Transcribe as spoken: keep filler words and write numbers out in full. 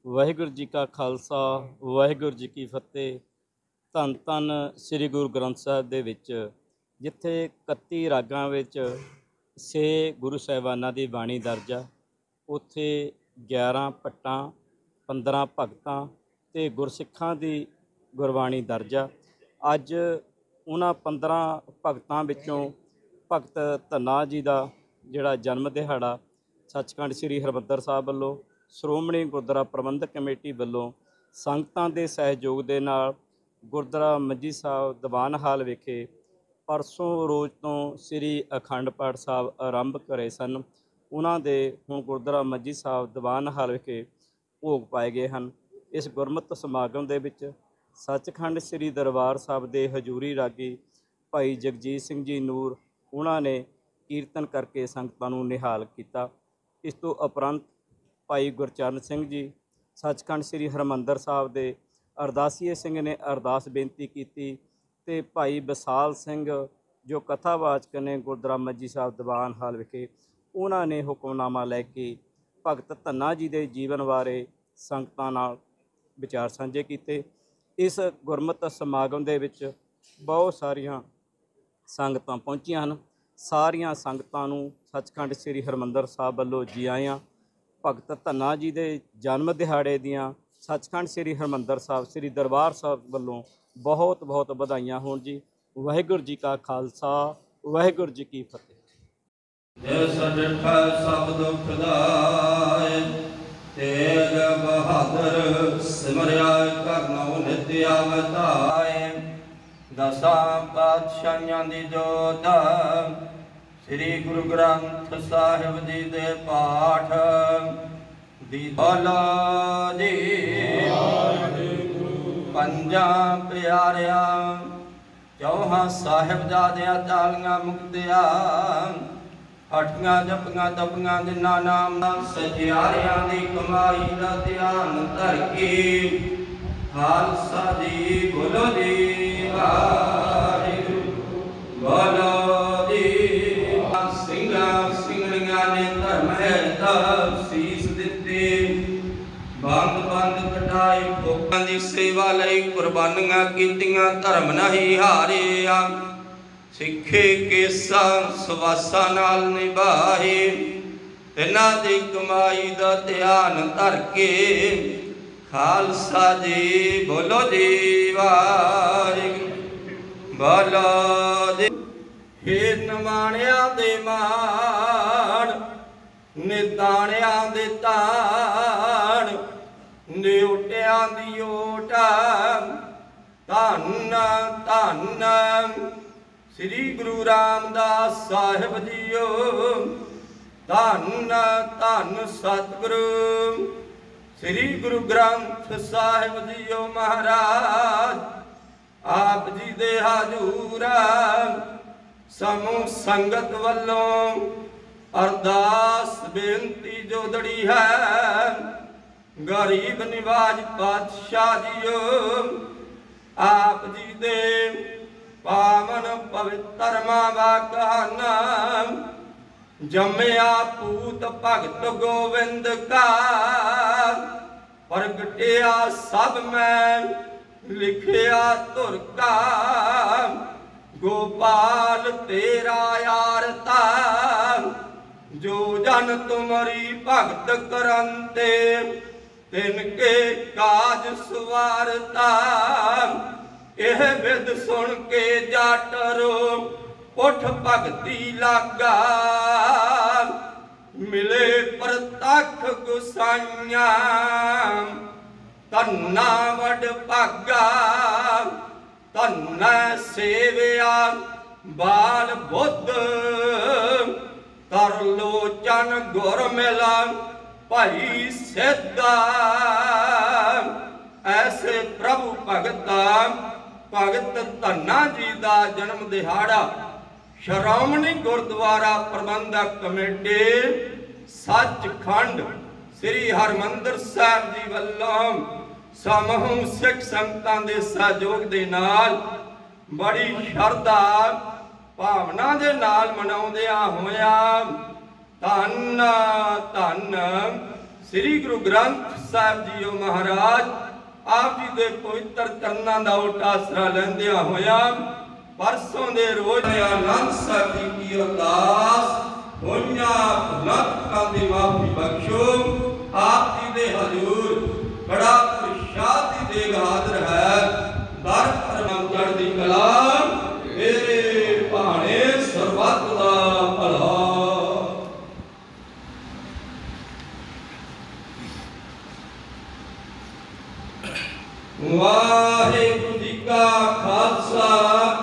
ਵਾਹਿਗੁਰੂ ਜੀ ਕਾ ਖਾਲਸਾ ਵਾਹਿਗੁਰੂ ਜੀ ਕੀ ਫਤਿਹ। ਧੰਨ ਧੰਨ ਸ੍ਰੀ ਗੁਰੂ ਗ੍ਰੰਥ ਸਾਹਿਬ ਦੇ ਵਿੱਚ ਜਿੱਥੇ ਇਕੱਤੀ ਰਾਗਾਂ ਵਿੱਚ ਛੇ ਗੁਰੂ ਸਾਹਿਬਾਨਾਂ ਦੀ ਬਾਣੀ ਦਰਜ ਆ, ਉੱਥੇ ਗਿਆਰਾਂ ਭੱਟਾਂ, ਪੰਦਰਾਂ ਭਗਤਾਂ ਅਤੇ ਗੁਰਸਿੱਖਾਂ ਦੀ ਗੁਰਬਾਣੀ ਦਰਜ ਆ। ਅੱਜ ਉਹਨਾਂ ਪੰਦਰਾਂ ਭਗਤਾਂ ਵਿੱਚੋਂ ਭਗਤ ਧੰਨਾ ਜੀ ਦਾ ਜਿਹੜਾ ਜਨਮ ਦਿਹਾੜਾ ਸੱਚਖੰਡ ਸ੍ਰੀ ਹਰਿਮੰਦਰ ਸਾਹਿਬ ਵੱਲੋਂ ਸ਼੍ਰੋਮਣੀ ਗੁਰਦੁਆਰਾ ਪ੍ਰਬੰਧਕ ਕਮੇਟੀ ਵੱਲੋਂ ਸੰਗਤਾਂ ਦੇ ਸਹਿਯੋਗ ਦੇ ਨਾਲ ਗੁਰਦੁਆਰਾ ਮੰਜੀ ਸਾਹਿਬ ਦੀਵਾਨ ਹਾਲ ਵਿਖੇ ਪਰਸੋਂ ਰੋਜ਼ ਤੋਂ ਸ੍ਰੀ ਅਖੰਡ ਪਾਠ ਸਾਹਿਬ ਆਰੰਭ ਕਰੇ ਸਨ। ਉਹਨਾਂ ਦੇ ਹੁਣ ਗੁਰਦੁਆਰਾ ਮੰਜੀ ਸਾਹਿਬ ਦੀਵਾਨ ਹਾਲ ਵਿਖੇ ਭੋਗ ਪਾਏ ਗਏ ਹਨ। ਇਸ ਗੁਰਮਤਿ ਸਮਾਗਮ ਦੇ ਵਿੱਚ ਸੱਚਖੰਡ ਸ੍ਰੀ ਦਰਬਾਰ ਸਾਹਿਬ ਦੇ ਹਜ਼ੂਰੀ ਰਾਗੀ ਭਾਈ ਜਗਜੀਤ ਸਿੰਘ ਜੀ ਨੂਰ ਉਹਨਾਂ ਨੇ ਕੀਰਤਨ ਕਰਕੇ ਸੰਗਤਾਂ ਨੂੰ ਨਿਹਾਲ ਕੀਤਾ। ਇਸ ਤੋਂ ਉਪਰੰਤ ਭਾਈ ਗੁਰਚਰਨ ਸਿੰਘ ਜੀ ਸੱਚਖੰਡ ਸ੍ਰੀ ਹਰਿਮੰਦਰ ਸਾਹਿਬ ਦੇ ਅਰਦਾਸੀਏ ਸਿੰਘ ਨੇ ਅਰਦਾਸ ਬੇਨਤੀ ਕੀਤੀ ਅਤੇ ਭਾਈ ਵਿਸਾਲ ਸਿੰਘ ਜੋ ਕਥਾਵਾਚਕ ਨੇ ਗੁਰਦੁਆਰਾ ਮੰਜੀ ਸਾਹਿਬ ਦੀਵਾਨ ਹਾਲ ਵਿਖੇ ਉਹਨਾਂ ਨੇ ਹੁਕਮਨਾਮਾ ਲੈ ਕੇ ਭਗਤ ਧੰਨਾ ਜੀ ਦੇ ਜੀਵਨ ਬਾਰੇ ਸੰਗਤਾਂ ਨਾਲ ਵਿਚਾਰ ਸਾਂਝੇ ਕੀਤੇ। ਇਸ ਗੁਰਮਤਿ ਸਮਾਗਮ ਦੇ ਵਿੱਚ ਬਹੁਤ ਸਾਰੀਆਂ ਸੰਗਤਾਂ ਪਹੁੰਚੀਆਂ ਹਨ। ਸਾਰੀਆਂ ਸੰਗਤਾਂ ਨੂੰ ਸੱਚਖੰਡ ਸ੍ਰੀ ਹਰਿਮੰਦਰ ਸਾਹਿਬ ਵੱਲੋਂ ਜੀ ਆਇਆਂ। ਭਗਤ ਧੰਨਾ ਜੀ ਦੇ ਜਨਮ ਦਿਹਾੜੇ ਦੀਆਂ ਸੱਚਖੰਡ ਸ੍ਰੀ ਹਰਿਮੰਦਰ ਸਾਹਿਬ ਸ੍ਰੀ ਦਰਬਾਰ ਸਾਹਿਬ ਵੱਲੋਂ ਬਹੁਤ ਬਹੁਤ ਵਧਾਈਆਂ ਹੋਣ ਜੀ। ਵਾਹਿਗੁਰੂ ਜੀ ਕਾ ਖਾਲਸਾ ਵਾਹਿਗੁਰੂ ਜੀ ਕੀ ਫਤਿਹ। ਜਿਸ ਡਿਠਾ ਸਭ ਦੁਖ ਦਾਇ ਤੇਗ ਬਹਾਦਰ ਸਿਮਰਿਆ ਕਰਨਉ ਨਿਤ ਅਵਤਾਏ। ਦਸਾਂ ਪਾਤਸ਼ਾਹਾਂ ਦੀ ਜੋਤ ਸ੍ਰੀ ਗੁਰੂ ਗ੍ਰੰਥ ਸਾਹਿਬ ਜੀ ਦੇ ਪਾਠ ਦੀ ਬੋਲੋ ਜੀ। ਪੰਜਾਂ ਪਿਆਰਿਆਂ ਚੌਹਾਂ ਸਾਹਿਬਜ਼ਾਦਿਆਂ ਚਾਲੀਆਂ ਮੁਕਤਿਆਂ ਹੱਟੀਆਂ ਜਪੀਆਂ ਤਪੀਆਂ ਜਿਨ੍ਹਾਂ ਨਾਮ ਸਚਿਆਰਿਆਂ ਦੀ ਕਮਾਈ ਦਾ ਧਿਆਨ ਧਰ ਕੇ ਖਾਲਸਾ ਜੀ ਬੋਲੋ ਜੀ ਵਾਹਿਗੁਰੂ ਬੋਲੋ ਜੀ। ਸਿੰਘਾਂ ਸਿੰਘਣੀਆਂ ਨੇ ਧਰਮ ਦਾ ਸੀਸ ਦਿੱਤੇ, ਬੰਦ ਬੰਦ ਕਟਾਈ ਭੋਗਾਂ ਦੀ ਸੇਵਾ ਲਈ ਕੁਰਬਾਨੀਆਂ ਕੀਤੀਆਂ, ਧਰਮ ਨਹੀਂ ਹਾਰਿਆ। ਸਿੱਖੇ ਕੇਸਾਂ ਸਵਾਸਾਂ ਨਾਲ ਨਿਭਾਏ, ਇਹਨਾਂ ਦੀ ਕਮਾਈ ਦਾ ਧਿਆਨ ਧਰ ਕੇ ਖਾਲਸਾ ਜੀ ਬੋਲੋ ਜੀ ਵਾਹਿਗੁਰੂ ਬੋਲੋ ਜੀ। ਹੇ ਨਿਮਾਣਿਆਂ ਦੇ ਮਾਣ ਨਿਤਾਣਿਆਂ ਦੇ ਤਾਣ ਨਿਉਟਿਆਂ ਦੀ ਓਟ ਧੰਨ ਧੰਨ ਸ੍ਰੀ ਗੁਰੂ ਰਾਮਦਾਸ ਸਾਹਿਬ ਜੀਓ। ਧੰਨ ਧੰਨ ਸਤਿਗੁਰੂ ਸ੍ਰੀ ਗੁਰੂ ਗ੍ਰੰਥ ਸਾਹਿਬ ਜੀਓ ਮਹਾਰਾਜ। ਆਪ ਜੀ ਦੇ ਹਜ਼ੂਰ ਸਮੂਹ ਸੰਗਤ ਵੱਲੋਂ ਅਰਦਾਸ ਬੇਨਤੀ ਜੋਦੜੀ ਹੈ। ਗਰੀਬ ਨਿਵਾਜ ਪਾਤਸ਼ਾਹ ਜੀਓ ਆਪ ਜੀ ਦੇ ਪਾਵਨ ਪਵਿੱਤਰ ਮਾਵਾ ਕਹਾਣਾ ਜੰਮਿਆ ਪੂਤ ਭਗਤ ਗੋਵਿੰਦ ਕਾ ਪ੍ਰਗਟਿਆ ਸਭ ਮੈਂ ਲਿਖਿਆ ਧੁਰ ਕਾ। ਗੋਪਾਲ ਤੇਰਾ ਆਰਤਾ ਜੋ ਜਨ ਤੁਮਰੀ ਭਗਤ ਕਰੰਤੇ ਤਿਨ ਕੇ ਕਾਜ ਸਵਾਰਤਾ। ਇਹ ਵਿਦ ਸੁਣ ਕੇ ਜਾਟਰੋ ਉਠ ਭਗਤੀ ਲਾਗਾ ਮਿਲੇ ਪ੍ਰਤੱਖ ਗੁਸਾਈਆਂ ਧੰਨਾ ਵਡ ਭਾਗਾ। ਧੰਨਾ ਸੇਵਿਆ ਬਾਲ ਬੁੱਧ ਕਰ ਲੋਚਨ ਗੁਰ ਮਿਲਾ ਭਾਈ ਸਿੱਧਾ। ਐਸੇ ਪ੍ਰਭੂ ਭਗਤਾ ਭਗਤ ਧੰਨਾ ਜੀ ਦਾ ਜਨਮ ਦਿਹਾੜਾ ਸ਼੍ਰੋਮਣੀ ਗੁਰਦੁਆਰਾ ਪ੍ਰਬੰਧਕ ਕਮੇਟੀ ਸੱਚਖੰਡ ਸ੍ਰੀ ਹਰਿਮੰਦਰ ਸਾਹਿਬ ਜੀ ਵੱਲੋਂ ਸਮੂਹ ਸਿੱਖ ਸੰਗਤਾਂ ਦੇ ਸਹਿਯੋਗ ਦੇ ਨਾਲ ਬੜੀ ਸ਼ਰਧਾ ਭਾਵਨਾ ਦੇ ਨਾਲ ਮਨਾਉਂਦਿਆਂ ਹੋਇਆਂ ਧੰਨ ਧੰਨ ਸ੍ਰੀ ਗੁਰੂ ਗ੍ਰੰਥ ਸਾਹਿਬ ਜੀਓ ਮਹਾਰਾਜ ਆਪ ਜੀ ਦੇ ਪਵਿੱਤਰ ਚਰਨਾਂ ਦਾ ਓਟ ਆਸਰਾ ਲੈਂਦਿਆਂ ਹੋਇਆਂ ਪਰਸੋਂ ਦੇ ਰੋਜ਼ ਆਨੰਦ ਸਾਹਿਬ ਜੀ ਕੀ ਅਰਦਾਸ ਹੋਈਆਂ ਭੁਲੱਕਾਂ ਦੀ ਮਾਫੀ ਬਖਸ਼ੋ। ਆਪ ਜੀ ਦੇ ਹਜ਼ੂਰ ਬੜਾ ਪ੍ਰਸ਼ਾਦ ਦੀ ਦੇਗ ਹਾਜ਼ਰ ਹੈ। ਦਰ ਪਰਮ ਚੜ੍ਹਦੀ ਕਲਾ ਮੇਰੇ ਭਾਣੇ ਸਰਬੱਤ ਦਾ ਭਲਾ। ਵਾਹਿਗੁਰੂ ਜੀ ਕਾ ਖਾਲਸਾ